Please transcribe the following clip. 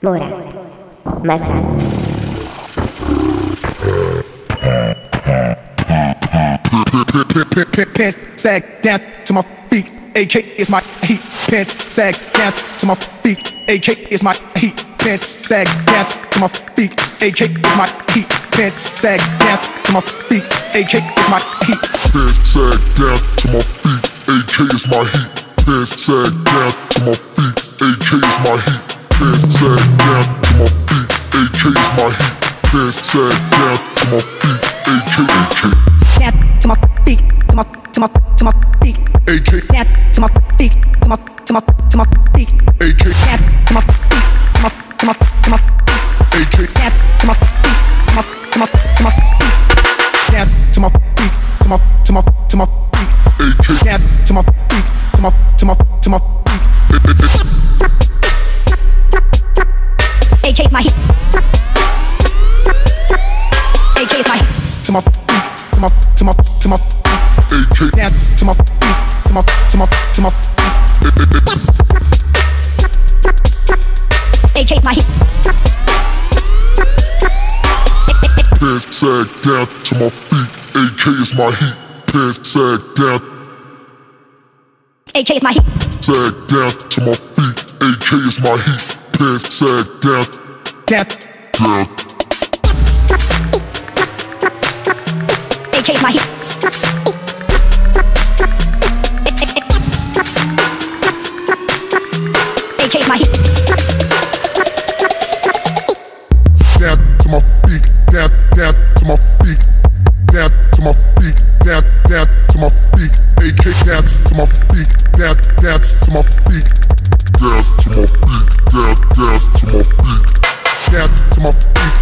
Muramasa. Pants sag down to my feet. AK is my heat. Pants sag down to my feet. AK is my heat. Pants sag down to my feet. AK is my heat. Pants sag down to my feet. AK is my heat. Pants sag down to my feet. AK is my heat. Pants sag down to my feet. AK is my heat. Pants sag down to my feet. AK is my heat. Pants sag down to my feet. AK. Down to my feet. To my feet. AK. Down to my feet. To my feet. AK. Down to my feet. To my feet. AK. Down to my feet. To my feet. Down to my feet. To my feet. AK. Down to my feet. To my feet. AK's my heat. AK's my heat. To my feet. To my feet. Down to my feet. To my feet. AK's my heat. Pants sag down to my feet. AK is my heat. Pants sag down. AK is my heat. Sag down to my feet. AK is my heat. Pants sag down. Down. Down. AK is my heat. AK is my heat. Down to my feet. Down to my feet. Down to my feet. Down to my feet. AK down to my feet. Down to my feet. Down to my feet. Down to my feet. Down to my feet.